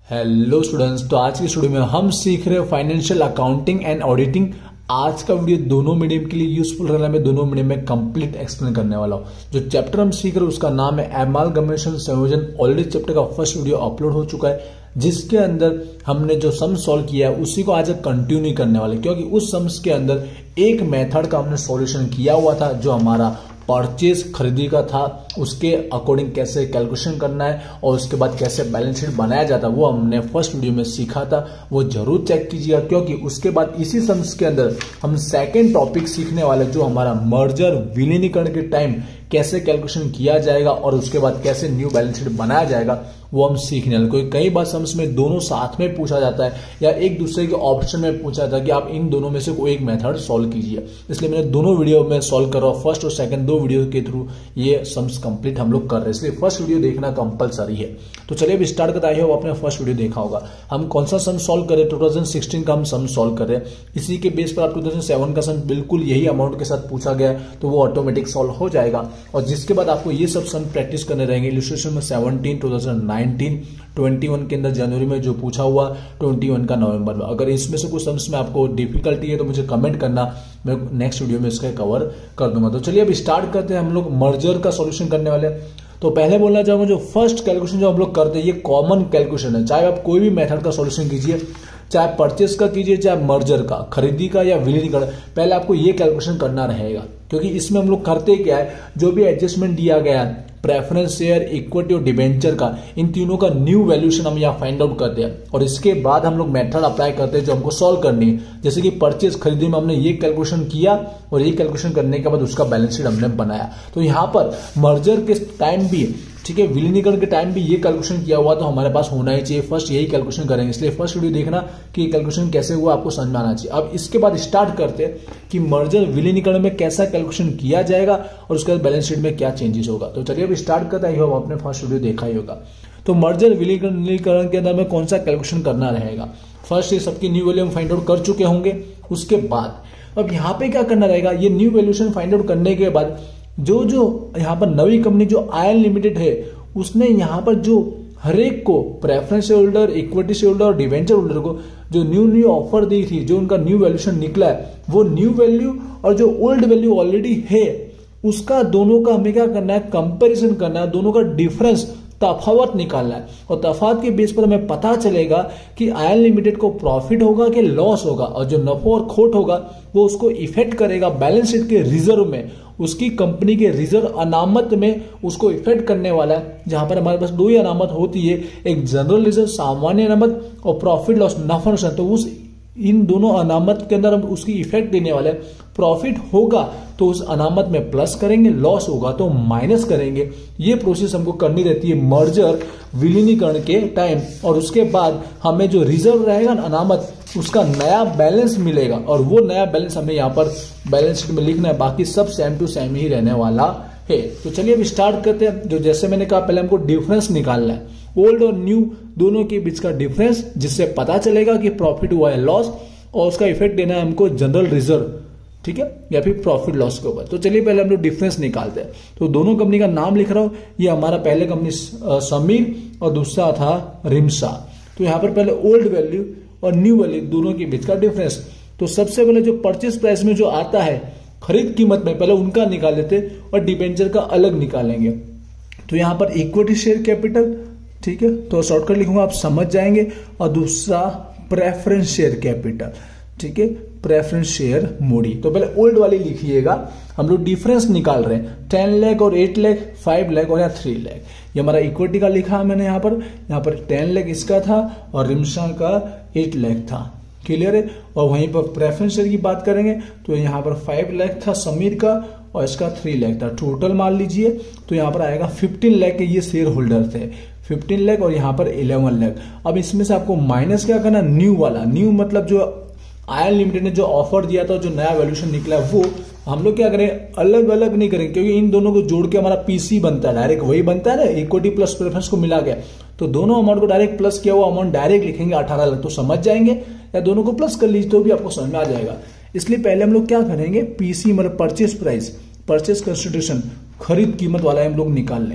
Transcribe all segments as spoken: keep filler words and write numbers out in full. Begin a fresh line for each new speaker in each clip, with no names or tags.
Hello students, तो आज की स्टूडियो में हम सीख रहे हैं फाइनेंशियल अकाउंटिंग एंड ऑडिटिंग। आज का वीडियो दोनों मीडियम के लिए यूजफुल रहना, मैं दोनों मीडियम में कंप्लीट एक्सप्लेन करने वाला हूं। जो चैप्टर हम सीख रहे हैं उसका नाम है एमालगमेशन संयोजन। ऑलरेडी चैप्टर का फर्स्ट वीडियो अपलोड हो चुका है, जिसके अंदर हमने जो सम सॉल्व किया है उसी को आज कंटिन्यू करने वाले, क्योंकि उस सम्स के अंदर एक मेथड का हमने सॉल्यूशन किया हुआ था जो हमारा परचेज खरीदी का था। उसके अकॉर्डिंग कैसे कैलकुलेशन करना है और उसके बाद कैसे बैलेंस शीट बनाया जाता है वो हमने फर्स्ट वीडियो में सीखा था, वो जरूर चेक कीजिएगा। क्योंकि उसके बाद इसी सम्स के अंदर हम सेकंड टॉपिक सीखने वाले जो हमारा मर्जर विलीनीकरण के टाइम कैसे कैलकुलेशन किया जाएगा और उसके बाद कैसे न्यू बैलेंस शीट बनाया जाएगा वो हम सीखने वाले। कोई कई बार सम्स में दोनों साथ में पूछा जाता है या एक दूसरे के ऑप्शन में पूछा जाता है कि आप इन दोनों में से कोई एक मेथड सॉल्व कीजिए, इसलिए मैंने दोनों वीडियो में सॉल्व कर रहा हूं। फर्स्ट और सेकंड दो वीडियो के थ्रू ये सम्स कंप्लीट हम लोग कर रहे हैं, इसलिए फर्स्ट वीडियो देखना कंपलसरी है। तो चलिए अभी स्टार्ट करते हैं। आपने फर्स्ट वीडियो देखा होगा, हम कौन सा सम सॉल्व कर रहे हैं, टू थाउजेंड सिक्सटीन का हम सम सॉल्व कर रहे हैं। इसी के बेस पर आप टू थाउजेंड सेवन का सम बिल्कुल यही अमाउंट के साथ पूछा गया तो वो ऑटोमेटिक सॉल्व हो जाएगा। और जिसके बाद आपको ये सब सम प्रैक्टिस करने रहेंगे। इलस्ट्रेशन में seventeen, two thousand nineteen, twenty one के अंदर जनवरी में जो पूछा हुआ, ट्वेंटी वन का नवंबर में। अगर इसमें से कुछ सम्स में आपको डिफिकल्टी है तो मुझे कमेंट करना, मैं नेक्स्ट वीडियो में इसका कवर कर दूंगा। तो चलिए अब स्टार्ट करते हैं। हम लोग मर्जर का सॉल्यूशन करने वाले हैं। तो पहले बोलना चाहूंगा जो फर्स्ट कैलकुलेशन जो हम लोग करते हैं ये कॉमन कैलकुलेशन है। चाहे आप कोई भी मेथड का सॉल्यूशन कीजिए, चाहे परचेस का कीजिए, चाहे मर्जर का, खरीदी का या विलीनीकरण, पहले आपको ये कैलकुलेशन करना रहेगा। क्योंकि इसमें हम लोग करते क्या है, जो भी एडजस्टमेंट दिया गया है प्रेफरेंस शेयर, इक्विटी और डिबेंचर का, इन तीनों का न्यू वैल्यूएशन हम यहाँ फाइंड आउट करते हैं और इसके बाद हम लोग मेथड अप्लाई करते हैं जो हमको सॉल्व करनी है। जैसे कि परचेज खरीदी में हमने ये कैलकुलेशन किया और ये कैलकुलेशन करने के बाद उसका बैलेंस शीट हमने बनाया। तो यहाँ पर मर्जर के टाइम भी, ठीक है, विलीनीकरण के टाइम भी ये कैलकुलेशन किया हुआ तो हमारे पास होना ही चाहिए। फर्स्ट यही कैलकुलेशन करेंगे, इसलिए फर्स्ट वीडियो देखना कि कैलकुलेशन कैसे हुआ आपको समझ में आना चाहिए। अब इसके बाद स्टार्ट करते हैं कि मर्जर विलीनीकरण में कैसा कैलकुलेशन किया जाएगा और उसके बाद बैलेंस शीट में क्या चेंजेस होगा। तो चलिए अब स्टार्ट करता ही होगा, आपने फर्स्ट वीडियो देखा ही होगा। तो मर्जर विलीनीकरण के अंदर में कौन सा कैलकुलेशन करना रहेगा, फर्स्ट ये सबकी न्यू वैल्यू हम फाइंड आउट कर चुके होंगे। उसके बाद अब यहाँ पे क्या करना रहेगा, ये न्यू वैल्यूएशन फाइंड आउट करने के बाद जो जो यहाँ पर नई कंपनी जो आयन लिमिटेड है उसने यहाँ पर जो हरेक को प्रेफरेंस होल्डर, इक्विटी होल्डर और डिवेंचर होल्डर को जो न्यू न्यू ऑफर दी थी, जो उनका न्यू वैल्यूएशन निकला है, वो न्यू वैल्यू और जो ओल्ड वैल्यू ऑलरेडी है उसका दोनों का हमें क्या करना है, कंपैरिजन करना है, दोनों का डिफरेंस तफावत निकालना है। और तफावत के बेस पर हमें पता चलेगा कि आयन लिमिटेड को प्रॉफिट होगा कि लॉस होगा, और जो नफा और खोट होगा वो उसको इफेक्ट करेगा बैलेंस शीट के रिजर्व में, उसकी कंपनी के रिजर्व अनामत में उसको इफेक्ट करने वाला है। जहां पर हमारे पास दो ही अनामत होती है, एक जनरल रिजर्व सामान्य अनामत और प्रॉफिट लॉस नफा नुकसान। तो उस इन दोनों अनामत के अंदर हम उसकी इफेक्ट देने वाले हैं। प्रॉफिट होगा तो उस अनामत में प्लस करेंगे, लॉस होगा तो माइनस करेंगे। ये प्रोसेस हमको करनी रहती है मर्जर विलीनीकरण के टाइम। और उसके बाद हमें जो रिजर्व रहेगा अनामत, उसका नया बैलेंस मिलेगा और वो नया बैलेंस हमें यहाँ पर बैलेंस शीट में लिखना है। बाकी सब सेम टू सेम ही रहने वाला है। तो चलिए अब स्टार्ट करते हैं। जो जैसे मैंने कहा पहले हमको डिफरेंस निकालना है, ओल्ड और न्यू दोनों के बीच का डिफरेंस, जिससे पता चलेगा कि प्रॉफिट हुआ है लॉस, और उसका इफेक्ट देना है हमको जनरल रिजर्व, ठीक है, या फिर प्रॉफिट लॉस के ऊपर। तो चलिए पहले हम लोग डिफरेंस निकालते हैं। तो दोनों कंपनी का नाम लिख रहा हूं, ये हमारा पहले कंपनी समीर और दूसरा था रिमसा। तो यहां पर पहले ओल्ड वैल्यू और न्यू वैल्यू दोनों के बीच का डिफरेंस। तो सबसे पहले जो परचेस प्राइस में जो आता है खरीद कीमत में, पहले उनका निकाल लेते और डिबेंचर का अलग निकालेंगे। तो यहां पर इक्विटी शेयर कैपिटल, ठीक है, तो शॉर्टकट लिखूंगा आप समझ जाएंगे। और दूसरा प्रेफरेंस शेयर कैपिटल, ठीक है, प्रेफरेंस शेयर मूडी। तो पहले ओल्ड वाली लिखिएगा। हम लोग डिफरेंस निकाल रहे हैं, टेन लाख और एट लाख, फाइव लाख और या थ्री लाख। ये हमारा इक्विटी का लिखा है मैंने यहाँ पर, यहाँ पर टेन लाख इसका था और रिमसा का एट लाख था, क्लियर है। और वहीं पर प्रेफरेंस शेयर की बात करेंगे तो यहाँ पर फाइव लाख था समीर का और इसका थ्री लाख था। टोटल मान लीजिए तो यहाँ पर आएगा फिफ्टीन लाख के ये शेयर होल्डर थे, फिफ्टीन लाख और यहाँ पर इलेवन लाख। अब इसमें से आपको माइनस क्या करना, न्यू वाला। न्यू मतलब जो आयन लिमिटेड ने जो ऑफर दिया था, जो नया वैल्यूएशन निकला, वो हम लोग क्या करें, अलग अलग नहीं करेंगे, क्योंकि इन दोनों को जोड़ के हमारा पीसी बनता है, डायरेक्ट वही बनता है ना, इक्विटी प्लस प्रेफरेंस को मिला गया। तो दोनों अमाउंट को डायरेक्ट प्लस किया हुआ अमाउंट डायरेक्ट लिखेंगे अठारह लाख, तो समझ जाएंगे, या दोनों को प्लस कर लीजिए तो भी आपको समझ में आ जाएगा। इसलिए पहले हम लोग क्या करेंगे, पीसी मतलब परचेस प्राइस, परचेस कंसिडरेशन, खरीद कीमत वाला हम लोग निकाल लेंगे।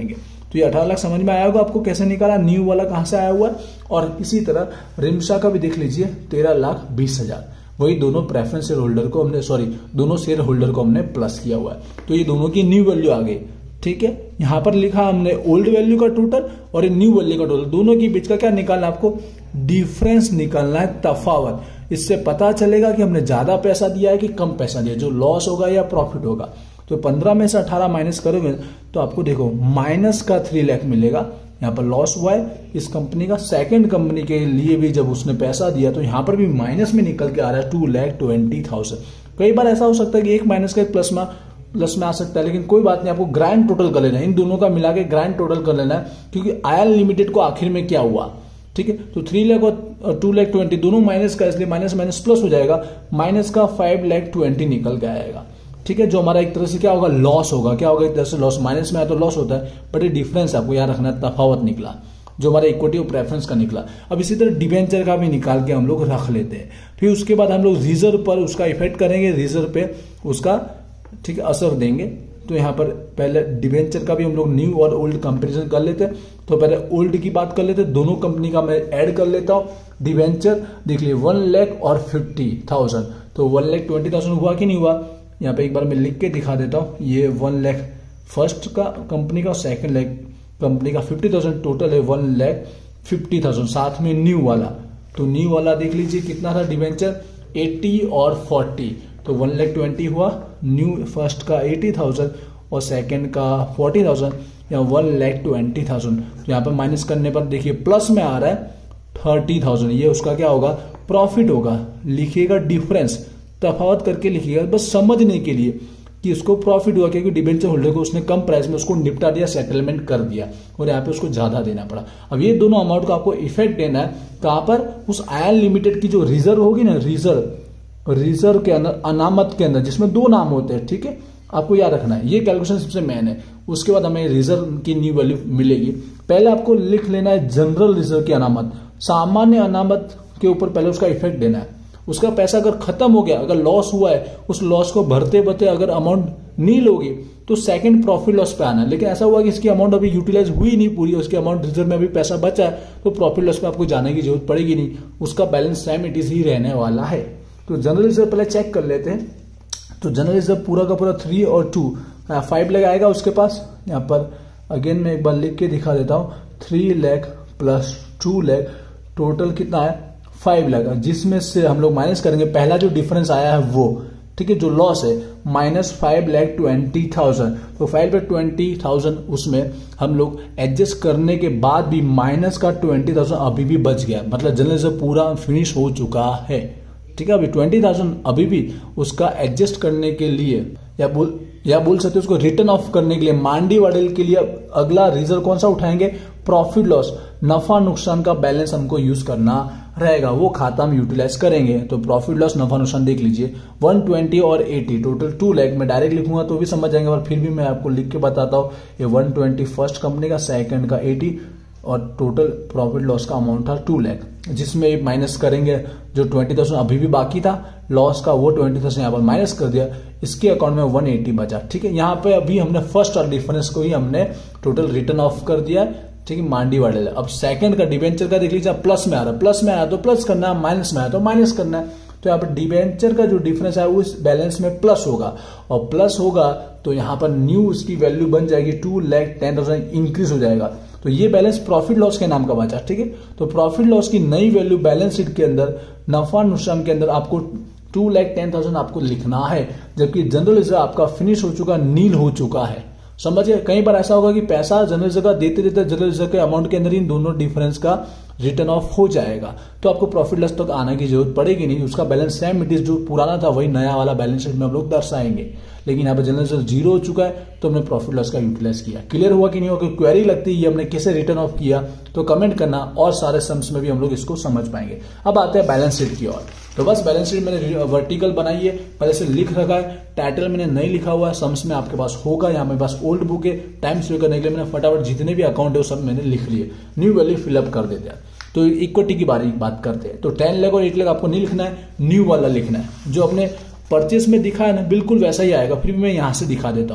तो ये अठारह लाख समझ में आया होगा आपको कैसे निकाला, न्यू वाला कहां से आया हुआ है। और इसी तरह रिमशा का भी देख लीजिए तेरह लाख बीस हजार, वही दोनों प्रेफरेंस शेयर होल्डर को हमने सॉरी दोनों शेयर होल्डर को हमने प्लस किया हुआ है। तो ये दोनों की न्यू वैल्यू आ गई, ठीक है। यहां पर लिखा हमने ओल्ड वैल्यू का टोटल और न्यू वैल्यू का टोटल, दोनों के बीच का क्या निकालना आपको, डिफरेंस निकालना है, तफावत। इससे पता चलेगा कि हमने ज्यादा पैसा दिया है कि कम पैसा दिया, जो लॉस होगा या प्रॉफिट होगा। तो पंद्रह में से अठारह माइनस करोगे तो आपको देखो माइनस का थ्री लाख मिलेगा। यहाँ पर लॉस हुआ है इस कंपनी का, सेकंड कंपनी के लिए भी जब उसने पैसा दिया तो यहाँ पर भी माइनस में निकल के आ रहा है टू लैख ट्वेंटी थाउजेंड। कई बार ऐसा हो सकता है कि एक माइनस का एक प्लस में प्लस में आ सकता है, लेकिन कोई बात नहीं, आपको ग्रैंड टोटल कर लेना है, इन दोनों का मिला के ग्रैंड टोटल कर लेना है। क्योंकि आयल लिमिटेड को आखिर में क्या हुआ, ठीक है, तो थ्री लाख और टू लाख ट्वेंटी दोनों माइनस का, इसलिए माइनस माइनस प्लस हो जाएगा, माइनस का फाइव लाख ट्वेंटी निकल के आएगा, ठीक है। जो हमारा एक तरह से क्या होगा, लॉस होगा। क्या होगा, एक तरह से लॉस, माइनस में आया तो लॉस होता है, बट ये डिफरेंस आपको याद रखना, तफावत निकला जो हमारा इक्विटी और प्रेफरेंस का निकला। अब इसी तरह डिबेंचर का भी निकाल के हम लोग रख लेते हैं। फिर उसके बाद हम लोग रिजर्व पर उसका इफेक्ट करेंगे, रिजर्व पे उसका ठीक है असर देंगे। तो यहाँ पर पहले डिबेंचर का भी हम लोग न्यू और ओल्ड कंपेरिजन कर लेते हैं। तो पहले ओल्ड की बात कर लेते हैं, दोनों कंपनी का मैं ऐड कर लेता हूँ। डिबेंचर देख लिए वन लाख और फिफ्टी थाउजेंड, तो वन लाख ट्वेंटी थाउजेंड हुआ कि नहीं हुआ, यहाँ पे एक बार मैं लिख के दिखा देता हूँ। ये वन लाख फर्स्ट का कंपनी का, सेकंड लाख कंपनी का, फिफ्टी थाउजेंड टोटल है वन लाख फिफ्टी थाउजेंड, साथ में न्यू वाला। तो न्यू वाला देख लीजिए कितना था डिबेंचर, एटी और फोर्टी, तो वन लाख ट्वेंटी हुआ, न्यू फर्स्ट का एटी थाउजेंड और सेकंड का फोर्टी थाउजेंड, या वन लाख ट्वेंटी थाउजेंड। तो यहाँ पर माइनस करने पर देखिए प्लस में आ रहा है थर्टी थाउजेंड, ये उसका क्या होगा, प्रॉफिट होगा। लिखिएगा डिफरेंस, तफावत करके लिखिएगा बस समझने के लिए कि उसको प्रॉफिट हुआ, क्योंकि डिबेंचर होल्डर को उसने कम प्राइस में उसको निपटा दिया, सेटलमेंट कर दिया, और यहाँ पे उसको ज्यादा देना पड़ा। अब ये दोनों अमाउंट को आपको इफेक्ट देना है कहां पर, उस आयल लिमिटेड की जो रिजर्व होगी ना, रिजर्व रिजर्व के अंदर, अनामत के अंदर, जिसमें दो नाम होते हैं, ठीक है, आपको याद रखना है। ये कैलकुलेशन सबसे मेन है। उसके बाद हमें रिजर्व की न्यू वैल्यू मिलेगी। पहले आपको लिख लेना है जनरल रिजर्व की अनामत, सामान्य अनामत के ऊपर पहले उसका इफेक्ट देना है। उसका पैसा अगर खत्म हो गया, अगर लॉस हुआ है, उस लॉस को भरते भरते अगर अमाउंट नील होगी तो सेकंड प्रॉफिट लॉस पे आना है। लेकिन ऐसा हुआ कि इसकी अमाउंट अभी यूटिलाइज हुई नहीं पूरी, उसकी अमाउंट रिजर्व में अभी पैसा बचा है, तो प्रॉफिट लॉस पे आपको जाने की जरूरत पड़ेगी नहीं, उसका बैलेंस सेम इट इज ही रहने वाला है। तो जनरल रिजर्व पहले चेक कर लेते हैं। तो जनरल रिजर्व पूरा का पूरा थ्री और टू फाइव लैख आएगा उसके पास। यहाँ पर अगेन मैं एक बार लिख के दिखा देता हूँ, three lakh plus two lakh, total कितना है फाइव लैख, जिसमें से हम लोग माइनस करेंगे पहला जो डिफरेंस आया है वो, ठीक है, जो लॉस है, minus five lakh twenty thousand. तो फाइव लैख ट्वेंटी थाउजेंड उसमें हम लोग एडजस्ट करने के बाद भी माइनस का ट्वेंटी थाउजेंड अभी भी बच गया, मतलब जनरल रिजर्व पूरा फिनिश हो चुका है, ठीक है। अभी ट्वेंटी थाउजेंड अभी भी उसका एडजस्ट करने के लिए, या बोल या बोल सकते हो उसको रिटर्न ऑफ करने के लिए, मांडी वाडेल के लिए अगला रिजर्व कौन सा उठाएंगे, प्रॉफिट लॉस, नफा नुकसान का बैलेंस हमको यूज करना रहेगा, वो खाता हम यूटिलाइज करेंगे। तो प्रॉफिट लॉस नफा नुकसान देख लीजिए, वन ट्वेंटी और एटी, टोटल टू लाख। मैं डायरेक्ट लिखूंगा तो भी समझ जाएंगे, और फिर भी मैं आपको लिख के बताता हूँ। ये वन ट्वेंटी फर्स्ट कंपनी का, सेकंड का एटी, और टोटल प्रॉफिट लॉस का अमाउंट था टू लाख, जिसमें माइनस करेंगे जो ट्वेंटी थाउजेंड अभी भी बाकी था लॉस का, वो ट्वेंटी थाउजेंड यहाँ पर माइनस कर दिया, इसके अकाउंट में वन एटी बचा, ठीक है। यहाँ पे अभी हमने फर्स्ट और डिफरेंस को ही हमने टोटल रिटर्न ऑफ कर दिया, ठीक है, मांडी वाले। अब सेकंड का डिबेंचर का देख लीजिए, प्लस में आ रहा है, प्लस में आया तो प्लस करना है, माइनस में आया तो माइनस करना है। तो यहाँ पर डिबेंचर का जो डिफरेंस है उस बैलेंस में प्लस होगा, और प्लस होगा तो यहाँ पर न्यू उसकी वैल्यू बन जाएगी two lakh ten thousand, increase हो जाएगा। तो ये बैलेंस प्रॉफिट लॉस के नाम का बचा, ठीक है। तो प्रॉफिट लॉस की नई वैल्यू बैलेंस शीट के अंदर, नफा नुकसान के अंदर आपको टू लैख टेन थाउजेंड आपको लिखना है, जबकि जनरल रिजर्व आपका फिनिश हो चुका, नील हो चुका है। समझिए, कई बार ऐसा होगा कि पैसा जनरल रिजर्व का देते देते जनरल रिजर्व के अमाउंट के अंदर इन दोनों डिफरेंस का रिटर्न ऑफ हो जाएगा, तो आपको प्रॉफिट लॉस तक आने की जरूरत पड़ेगी नहीं, उसका बैलेंस सेम इट इज, जो पुराना था वही नया वाला बैलेंस शीट में हम लोग दर्शाएंगे। लेकिन यहाँ पे जनरल रिजर्व जीरो हो चुका है, तो हमने प्रॉफिट लॉस का यूटिलाइज किया। क्लियर हुआ कि नहीं हुआ, कोई क्वेरी लगती है हमने कैसे रिटर्न ऑफ किया, तो कमेंट करना, और सारे सम्स में भी हम लोग इसको समझ पाएंगे। अब आते हैं बैलेंस शीट की ओर। तो बस बैलेंस शीट मैंने वर्टिकल बनाई है, पहले से लिख रखा है, टाइटल मैंने नहीं लिखा हुआ है, सम्स में आपके पास होगा, यहाँ मेरे पास ओल्ड बुक है, टाइम सेव करने के लिए मैंने फटाफट जितने भी अकाउंट है वो सब मैंने लिख लिए, न्यू वैल्यू फिलअप कर देते हैं। तो इक्विटी की बारे में बात करते हैं। तो टेन लाख और एट लाख आपको नहीं लिखना है, न्यू वाला लिखना है, जो अपने परचेस में दिखा है ना बिल्कुल वैसा ही आएगा, फिर भी मैं यहां से दिखा देता हूं,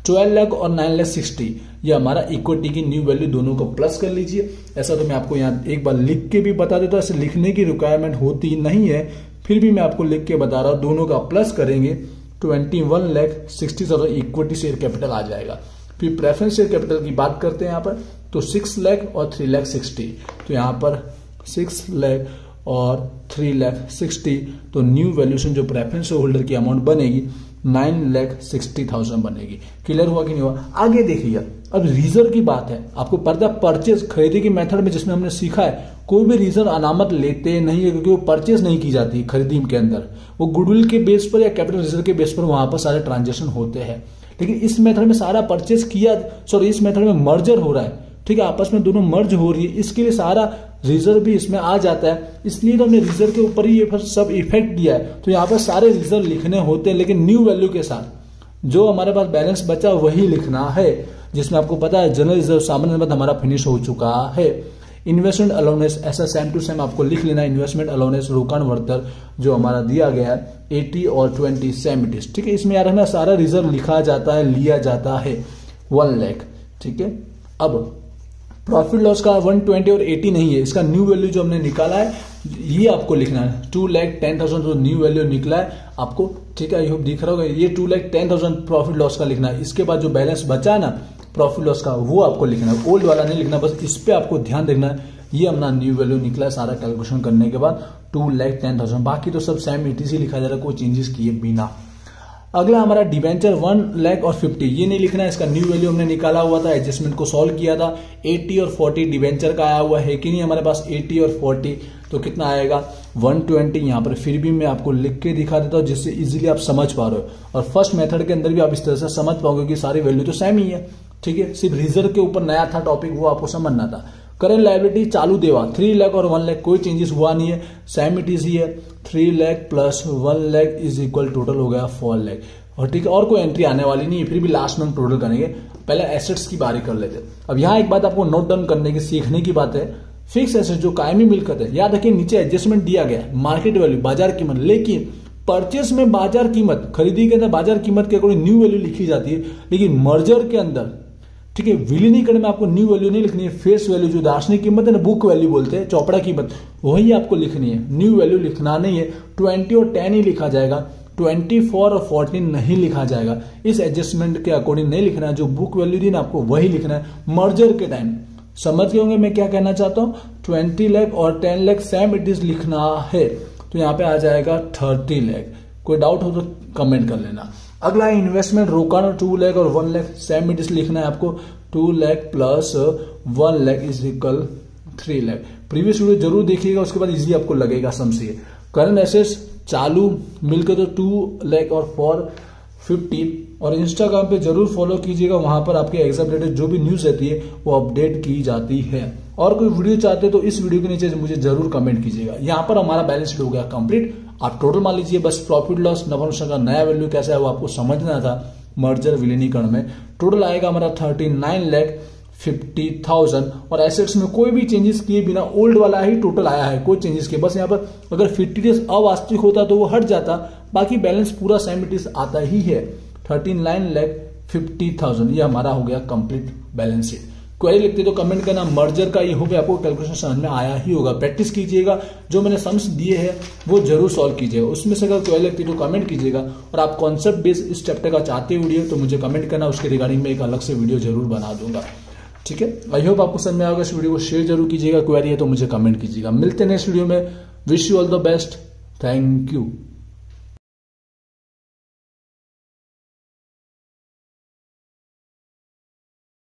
ट्वेल्व लाख और नाइन लाख सिक्सटी, ये हमारा इक्विटी की न्यू वैल्यू दोनों को प्लस कर लीजिए। ऐसा तो मैं आपको यहाँ एक बार लिख के भी बता देता हूँ, ऐसे लिखने की रिक्वायरमेंट होती नहीं है, फिर भी मैं आपको लिख के बता रहा हूँ। दोनों का प्लस करेंगे twenty one lakh sixty thousand equity share capital आ जाएगा। फिर प्रेफरेंस शेयर कैपिटल की बात करते हैं यहाँ पर, तो सिक्स लाख और थ्री लाख सिक्सटी, तो यहाँ पर सिक्स लाख और थ्री लाख सिक्सटी, तो न्यू वैल्यूएशन जो प्रेफरेंस होल्डर की अमाउंट बनेगी नाइन लाख सिक्सटी थाउजेंड बनेगी। क्लियर हुआ कि नहीं हुआ? आगे देखिए, अब रिजर्व की बात है, आपको पता है परचेज खरीदी की मेथड में जिसमें हमने सीखा है कोई भी रिजर्व अनामत लेते नहीं है, क्योंकि वो परचेज नहीं की जाती खरीदी के अंदर, वो गुडविल के बेस पर या कैपिटल रिजर्व के बेस पर वहां पर सारे ट्रांजेक्शन होते हैं। लेकिन इस मेथड में सारा परचेज किया, सॉरी इस मेथड में मर्जर हो रहा है, ठीक है, आपस में दोनों मर्ज हो रही है, इसके लिए सारा रिजर्व भी इसमें आ जाता है, इसलिए तो हमने रिजर्व के ऊपर ही ये सब इफेक्ट दिया है। तो यहाँ पर सारे रिजर्व लिखने होते हैं, लेकिन न्यू वैल्यू के साथ जो हमारे पास बैलेंस बचा वही लिखना है, जिसमें आपको पता है जनरल रिजर्व सामान्य नकद हमारा फिनिश हो चुका है। इन्वेस्टमेंट अलाउंस ऐसा सेम टू सेम आपको लिख लेना, इन्वेस्टमेंट अलाउंस रोकान वर्तर जो हमारा दिया गया है एटी और ट्वेंटी सेम इट इज, ठीक है। इसमें याद रखना सारा रिजर्व लिखा जाता है, लिया जाता है वन लाख, ठीक है। अब प्रॉफिट लॉस का वन ट्वेंटी और एटी नहीं है, इसका न्यू वैल्यू जो हमने निकाला है ये आपको लिखना है, टू लाख टेन थाउजेंड जो न्यू वैल्यू निकला है आपको, ठीक है, आई होप दिख रहा होगा, ये two lakh ten thousand profit loss का लिखना है। इसके बाद जो बैलेंस बचा है ना प्रॉफिट लॉस का वो आपको लिखना है, ओल्ड वाला नहीं लिखना, बस इस पे आपको ध्यान देना है। ये अपना न्यू वैल्यू निकला है सारा कैलकुलेशन करने के बाद टू लाख टेन थाउजेंड, बाकी तो सब सेम ईटीसी लिखा जा रहा है कोई चेंजेस किए बिना। अगला हमारा डिवेंचर वन लाख और फिफ्टी, ये नहीं लिखना है, इसका न्यू वैल्यू हमने निकाला हुआ था, एडजस्टमेंट को सॉल्व किया था, एटी और फोर्टी डिवेंचर का आया हुआ है कि नहीं हमारे पास, एटी और फोर्टी, तो कितना आएगा वन ट्वेंटी। यहाँ पर फिर भी मैं आपको लिख के दिखा देता हूँ जिससे इजीली आप समझ पा रहे हो, और फर्स्ट मेथड के अंदर भी आप इस तरह से समझ पाओगे कि सारी वैल्यू तो सेम ही है, ठीक है, सिर्फ रिजर्व के ऊपर नया था टॉपिक, वो आपको समझना था। करेंट लायबिलिटी चालू देवा थ्री लाख और वन लाख, कोई चेंजेस हुआ नहीं है, सेम इट इजी है, three lakh plus one lakh is equal total हो गया फोर लाख, और ठीक है, और कोई एंट्री आने वाली नहीं है, फिर भी लास्ट में हम टोटल करेंगे, पहले एसेट्स की बारी कर लेते। अब यहाँ एक बात आपको नोट डाउन करने की सीखने की बात है, फिक्स एसेट जो कायमी मिलकत है, याद रखिए नीचे एडजस्टमेंट दिया गया है मार्केट वैल्यू बाजार कीमत, लेकिन परचेस में बाजार कीमत, खरीदी के अंदर बाजार कीमत के अकॉर्डिंग न्यू वैल्यू लिखी जाती है, लेकिन मर्जर के अंदर, ठीक है, विलीनीकरण में आपको न्यू वैल्यू नहीं लिखनी है, फेस वैल्यू जो दार्शनिक कीमत है ना, बुक वैल्यू बोलते हैं, चौपड़ा कीमत, वही आपको लिखनी है, न्यू वैल्यू लिखना नहीं है। ट्वेंटी और टेन ही लिखा जाएगा, ट्वेंटी फोर और फोर्टीन नहीं लिखा जाएगा, इस एडजस्टमेंट के अकॉर्डिंग नहीं लिखना है, जो बुक वैल्यू दी ना आपको वही लिखना है मर्जर के टाइम। समझ गए होंगे मैं क्या कहना चाहता हूं, ट्वेंटी लाख और ten lakh same it is लिखना है, तो यहाँ पे आ जाएगा थर्टी लाख। कोई डाउट हो तो कमेंट कर लेना। अगला है इन्वेस्टमेंट रोकान, टू लाख और one lakh same it is लिखना है आपको, two lakh plus one lakh is equal three lakh. Previous video जरूर देखिएगा, उसके बाद इजी आपको लगेगा समझिए। करंट एसेट्स चालू मिलकर तो टू लाख और फोर फिफ्टी, और इंस्टाग्राम पे जरूर फॉलो कीजिएगा, वहां पर आपके एग्जाम रिलेटेड जो भी न्यूज रहती है वो अपडेट की जाती है। और कोई वीडियो चाहते हैं तो इस वीडियो के नीचे मुझे जरूर कमेंट कीजिएगा। यहाँ पर हमारा बैलेंस शीट हो गया कंप्लीट। आप टोटल मान लीजिए, बस प्रॉफिट लॉस नफा नुकसान का नया वैल्यू कैसा है वो आपको समझना था। मर्जर विलीनीकरण में टोटल आएगा हमारा thirty nine lakh fifty thousand, और एसेट्स में कोई भी चेंजेस किए बिना ओल्ड वाला ही टोटल आया है, कोई चेंजेस किए। बस यहाँ पर अगर फिफ्टी डेज अवास्तविक होता तो वो हट जाता, बाकी बैलेंस पूरा सेम इट इज आता ही है, thirty nine lakh fifty thousand. ये हमारा हो गया कंप्लीट बैलेंस शीट। क्वेरी लिखते तो कमेंट करना, मर्जर का ये हो गया, आपको कैलकुलेशन समझ में आया ही होगा। प्रैक्टिस कीजिएगा, जो मैंने सम्स दिए हैं वो जरूर सॉल्व कीजिएगा। उसमें से अगर क्वेरी लिखती तो कमेंट कीजिएगा, और आप कॉन्सेप्ट बेस्ड इस चैप्टर का चाहते हो वीडियो तो मुझे कमेंट करना, उसके रिगार्डिंग में एक अलग से वीडियो जरूर बना दूंगा। ठीक है, आई होप आपको समझ में आएगा। इस वीडियो को शेयर जरूर कीजिएगा, क्वेरी है तो मुझे कमेंट कीजिएगा। मिलते हैं नेक्स्ट वीडियो में। Wish you all the best, thank you.